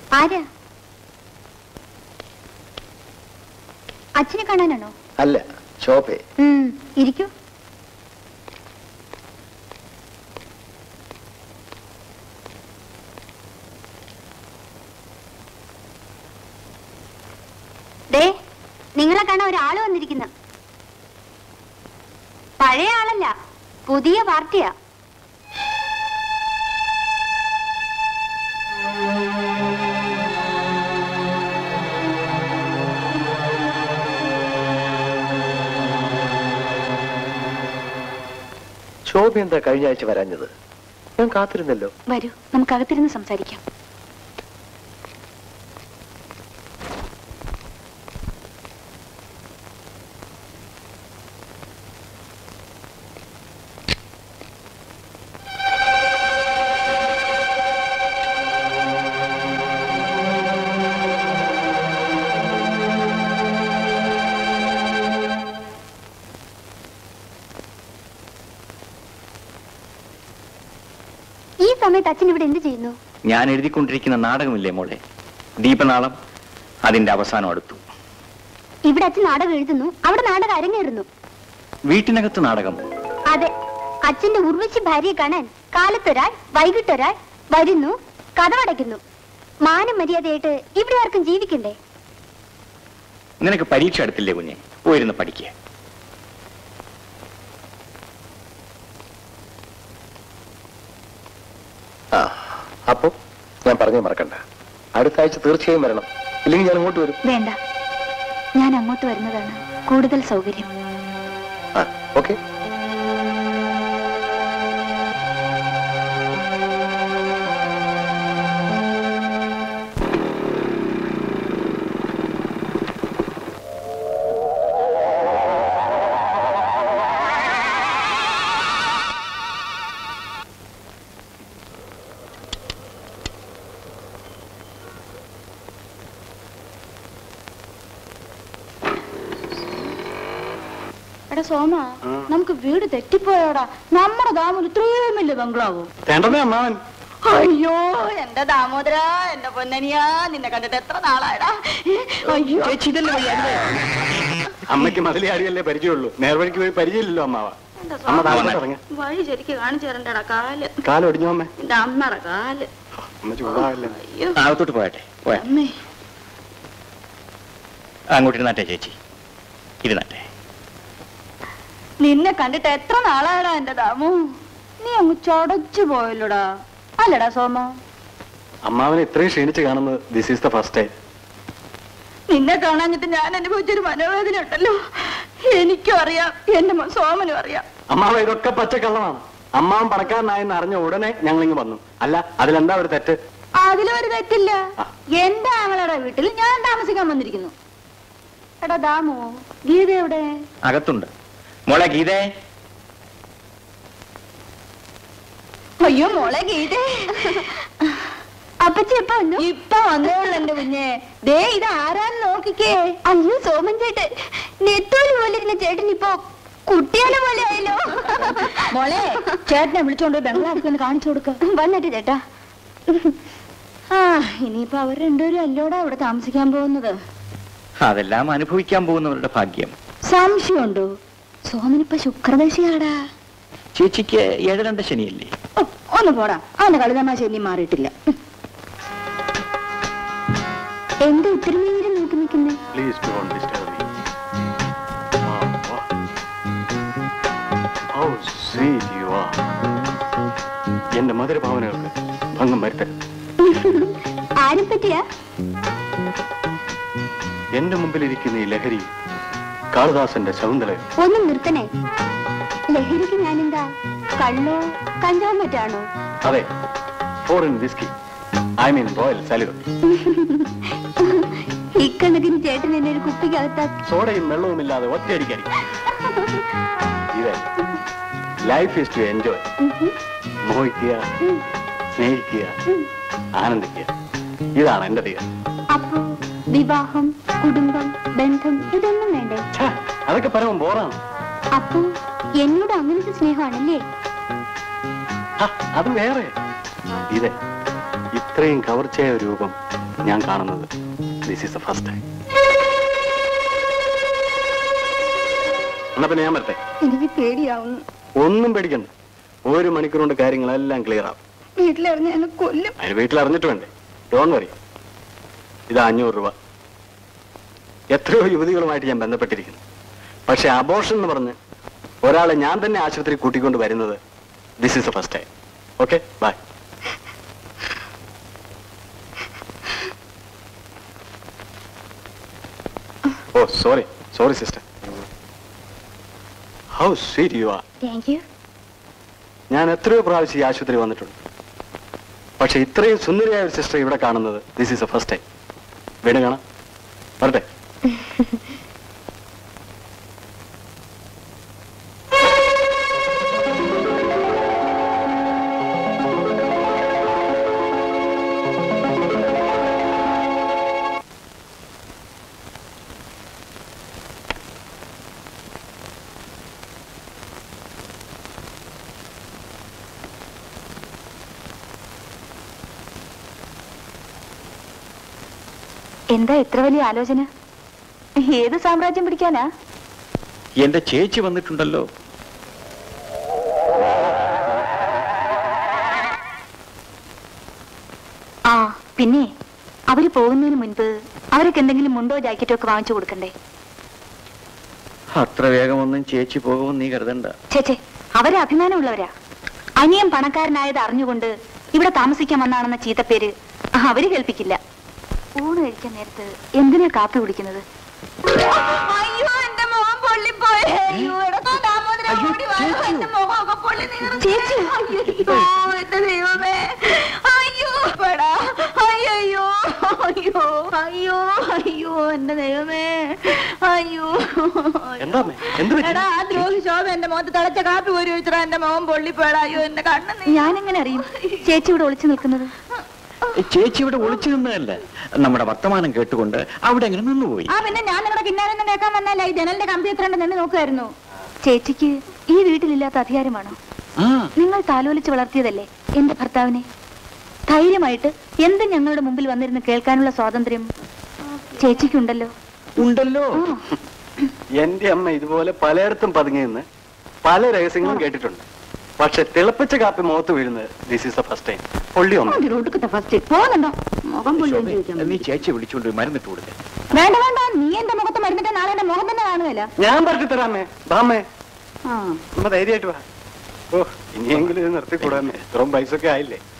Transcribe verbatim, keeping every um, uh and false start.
ആരാ? അച്ഛനെ കാണാനാണോ? അല്ല, ഷോപ്പേ. ഇരിക്കൂ. ദേ, നിങ്ങളെ കാണാൻ ഒരാള് വന്നിരിക്കുന്ന. പഴയ ആളല്ല, പുതിയ പാർട്ടിയാ. ശോഭ എന്താ കഴിഞ്ഞ ആഴ്ച വരാഞ്ഞത്? ഞാൻ കാത്തിരുന്നല്ലോ. വരൂ, നമുക്ക് അകത്തിരുന്ന് സംസാരിക്കാം. സമയത്ത് അച്ഛൻ ഇവിടെ എന്ത് ചെയ്യുന്നു? ഞാൻ എഴുതിക്കൊണ്ടിരിക്കുന്ന നാടകമില്ലേ മോളെ, ദീപനാളം, അതിന്റെ അവസാനം അടുത്തു. ഇവിടെ അച്ഛൻ നാടകം എഴുതുന്നു, അവിടെ നാടകം അരങ്ങേറുന്നു. വീട്ടിനകത്ത് നാടകം? അതെ. അച്ഛന്റെ ഉർവശി ഭാര്യയെ കാണാൻ കാലത്തൊരാൾ വൈകിട്ടൊരാൾ വരുന്നു, കഥമടയ്ക്കുന്നു. മാനം മര്യാദയായിട്ട് ഇവിടെ ആർക്കും ജീവിക്കണ്ടേ? നിനക്ക് പരീക്ഷ എടുത്തില്ലേ കുഞ്ഞെ? പോയിരുന്ന് പഠിക്കുക. ആ, അപ്പോ ഞാൻ പറഞ്ഞേ മറക്കണ്ട. അടുത്ത ആഴ്ച തീർച്ചയായും വരണം, ഇല്ലെങ്കിൽ ഞാൻ അങ്ങോട്ട് വരും. വേണ്ട, ഞാൻ അങ്ങോട്ട് വരുന്നതാണ് കൂടുതൽ സൗകര്യം. ആ, ഓക്കെ. സോമ, നമുക്ക് വീട് തെറ്റിപ്പോയോടാ. നമ്മുടെ ദാമോദർ ഇത്രയും വലിയ ബംഗ്ലാവോ? അയ്യോ എന്റെ ദാമോദര, എന്റെ പൊന്നനിയാ, നിന്നെ കണ്ടിട്ട് എത്ര നാളായടാ. അയ്യോ, അമ്മയ്ക്ക് മതിലിയാടിയല്ലേ പരിചയമുള്ളൂ, നേർവഴിക്ക് പോയി പരിചയമില്ലല്ലോ അമ്മാവ. വഴി ശരിക്ക് കാണിച്ചു തരണ്ടടാ. കാല് കാലൊടിഞ്ഞോ അമ്മ? എന്റെ അമ്മറ കാല്. അകത്തോട്ട് പോയട്ടെ. അങ്ങോട്ട് ഇരുന്നാട്ടെ ചേച്ചി, ഇരുന്നാട്ടെ. നിന്നെ കണ്ടിട്ട് എത്ര നാളായടാ എന്റെ ദാമു. നീ അങ്ങ് ചടച്ചു പോയല്ലോടാ, അല്ലടാ സോമ? അമ്മാവനെ ഇത്രയും ക്ഷീണിച്ച് കാണുന്നത് this is the first time. നിന്നെ കാണാഞ്ഞിട്ട് ഞാൻ അനുഭവിച്ചൊരു മനോവേദന ഉണ്ടല്ലോ. എനിക്കും അറിയാം, എന്റെ സോമനും അറിയാം. അമ്മാവ, ഇതൊക്കെ പച്ചക്കള്ളമാണ്. അമ്മാവൻ പണക്കാരനായെന്ന് അറിഞ്ഞ ഉടനെ ഞങ്ങളിങ്ങ് വന്നു. അല്ല, അതിലെന്താ ഒരു തെറ്റ്? അതിലൊരു തെറ്റില്ല. എന്റെ ആങ്ങളുടെ വീട്ടിൽ ഞാൻ താമസിക്കാൻ വന്നിരിക്കുന്നു. എടാ ദാമു, ഗീത എവിടെ? അകത്തുണ്ട്. മോളെ ഗീതേ. അയ്യോ മോളെ ഗീതേ. അപ്പച്ചി എപ്പ വന്നു? ഇപ്പൊ വന്നോളൂ എന്റെ കുഞ്ഞെ. ദേ ഇത് ആരാന്ന് നോക്കിക്കേ. അയ്യോ സോമൻ ചേട്ടൻ, നെത്തോലി പോലെ ഇരുന്ന ചേട്ടൻ ഇപ്പൊ കുട്ടിയാലെ പോലെ ആയല്ലോ. മോളെ, ചേട്ടനെ വിളിച്ചോണ്ട് ബംഗ്ലാവിൽ കാണിച്ചു കൊടുക്ക. വന്നിട്ട് ചേട്ടാ. ആ, ഇനിയിപ്പൊ അവർ രണ്ടുപേരും അല്ലോടാ ഇവിടെ താമസിക്കാൻ പോകുന്നത്. അതെല്ലാം അനുഭവിക്കാൻ പോകുന്നവരുടെ ഭാഗ്യം. സംശയമുണ്ടോ? സോമനിപ്പ ശുക്രദശയാടാ. ചേച്ചിക്ക് ഏഴ് രണ്ട് ശനിയല്ലേ? ഒന്ന് പോടാ, അവന്റെ കളിതമാശ ഇനി മാറിയിട്ടില്ല. എന്താ ഇത്രയും നേരം നോക്കി നിൽക്കുന്നേ? എന്റെ മധുരഭാവനകൾക്ക് ഭംഗം വരുത്തരുത്. ആരെ പറ്റിയാ? എന്റെ മുമ്പിലിരിക്കുന്ന ഈ ലഹരി കാളിദാസന്റെ ശകുന്തള. ഒന്നും നിർത്തണേ. ലഹരിക്ക് ഞാനെന്താ കള്ളോ കഞ്ചാവും മറ്റാണോ? അതെ, foreign whisky, I mean Royal Salute. ഇക്കണക്കിന് ചേട്ടൻ എന്നെ ഒരു കുപ്പിക്കകത്താ. സോഡയും വെള്ളവും ഇല്ലാതെ ഒറ്റയടിക്കടി. Life is to enjoy. മോഹിക്കുക, സ്നേഹിക്കുക, ആനന്ദിക്കുക, ഇതാണ് എന്റെ തീരം. അപ്പൊ വിവാഹം, കുടുംബം, ബന്ധം ഇതൊന്നും വേണ്ടേ? അതൊക്കെ പരമം ബോറാണ്. അപ്പൊ എന്നോട് അങ്ങനത്തെ സ്നേഹമാണല്ലേ? അത് വേറെ. ഇതെ ഇത്രയും കവർച്ചയായ രൂപം ഞാൻ കാണുന്നത് this is the first time. എന്നാ പിന്നെ ഞാൻ വരട്ടെ. എനിക്ക് പേടിയാവുന്നു. ഒന്നും പേടിക്കണ്ട, ഒരു മണിക്കൂർ കൊണ്ട് കാര്യങ്ങളെല്ലാം ക്ലിയർ ആവും. വീട്ടിലറിഞ്ഞ എന്നെ കൊല്ലും. അതിന് വീട്ടിൽ അറിഞ്ഞിട്ട് വേണ്ടേ? Don't worry. ഇത് അഞ്ഞൂറ് രൂപ. എത്രയോ യുവതികളുമായിട്ട് ഞാൻ ബന്ധപ്പെട്ടിരിക്കുന്നു. പക്ഷെ അബോർഷൻ എന്ന് പറഞ്ഞ് ഒരാളെ ഞാൻ തന്നെ ആശുപത്രി കൂട്ടിക്കൊണ്ട് വരുന്നത് this is the first time. Okay, bye. Oh sorry sorry sister. How sweet you are. Thank you. ഞാൻ എത്രയോ പ്രാവശ്യം ഈ ആശുപത്രി വന്നിട്ടുണ്ട്. പക്ഷെ ഇത്രയും സുന്ദരിയായ ഒരു സിസ്റ്റർ ഇവിടെ കാണുന്നത് this is the first time. വീണ്ടും കാണാം. വരട്ടെ. എന്താ ഇത്ര വലിയ ആലോചന? ഏത് സാമ്രാജ്യം പിടിക്കാനാ? എന്റെ ചേച്ചി വന്നിട്ടുണ്ടല്ലോ. ആ പിന്നെ അവര് പോകുന്നതിന് മുൻപ് അവർക്ക് എന്തെങ്കിലും മുണ്ടോ ജാക്കറ്റോ ഒക്കെ വാങ്ങിച്ചു കൊടുക്കണ്ടേ? അത്ര വേഗമൊന്നും ചേച്ചി പോകുമെന്ന് നീ കരുതണ്ട. ചേച്ചേ, അവരെ അഭിമാനമുള്ളവരാ. അനിയൻ പണക്കാരനായത് അറിഞ്ഞുകൊണ്ട് ഇവിടെ താമസിക്കാൻ വന്നാണെന്ന ചീത്തപ്പേര് അവര് കേൾപ്പിക്കില്ല. ഊണ് കഴിക്കാൻ നേരത്ത് എന്തിനാ കാപ്പി കുടിക്കുന്നത്? അയ്യോ, എന്റെ മുഖം പൊള്ളിപ്പോയി. ചേച്ചി, അയ്യോ എന്റെ ദൈവമേ, അയ്യോ പടാ, അയ്യോ അയ്യോ അയ്യോ അയ്യോ എന്റെ ദൈവമേ, അയ്യോ. എടാ, ആ ദ്രോഹി ശോഭ എന്റെ മുഖത്ത് തിളച്ച കാപ്പി പോരി വെച്ചാ എന്റെ മുഖം പൊള്ളിപ്പോടാ. അയ്യോ എന്റെ കണ്ണ്. ഞാനെങ്ങനെ അറിയും ചേച്ചി ഇവിടെ ഒളിച്ചു നിൽക്കുന്നത്? ചേച്ചി ഇവിടെ ഒളിച്ചു നിന്നതല്ല, നമ്മുടെ വർത്തമാനം കേട്ടുകൊണ്ട് അവിടെ എങ്ങനെ നിന്നുപോയി. ആ പിന്നെ ഞാൻ നിങ്ങളുടെ പിന്നാലെ നിന്ന് കേൾക്കാൻ വന്നല്ല, ഈ ജനലിന്റെ കമ്പി എത്ര നിന്ന് നോക്കുമായിരുന്നു. ചേച്ചിക്ക് ഈ വീട്ടിലില്ലാത്ത അധികാരമാണോ? നിങ്ങൾ താലോലിച്ച് വളർത്തിയതല്ലേ എന്റെ ഭർത്താവിനെ. ധൈര്യമായിട്ട് എന്ത് ഞങ്ങളുടെ മുമ്പിൽ വന്നിരുന്ന് കേൾക്കാനുള്ള സ്വാതന്ത്ര്യം ചേച്ചിക്കുണ്ടല്ലോ. ഉണ്ടല്ലോ. എന്റെ അമ്മ ഇതുപോലെ പലയിടത്തും പതുങ്ങി നിന്ന് പല രഹസ്യങ്ങളും കേട്ടിട്ടുണ്ട്. പക്ഷെ തിളപ്പിച്ച കാപ്പി മുഖത്ത് വീഴുന്നത് this is the first time. പൊള്ളി പോകുന്നുണ്ടോ? മുഖം നീ ചേച്ചി വിളിച്ചുകൊണ്ട് മരുന്നിട്ട് കൊടുക്ക. വേണ്ട വേണ്ട, നീ എന്റെ മുഖത്ത് മരുന്നിട്ട് നാളെ എന്റെ മുഖം തന്നെ കാണുകയല്ല. ഞാൻ പറഞ്ഞു തരാമേ. ബാമേ, അമ്മ ധൈര്യമായിട്ട് വാ. ഓ, ഇനിയെങ്കിലും ഇത് നിർത്തിക്കൂടാമേ. ഇത്രയും പൈസ ഒക്കെ ആയില്ലേ.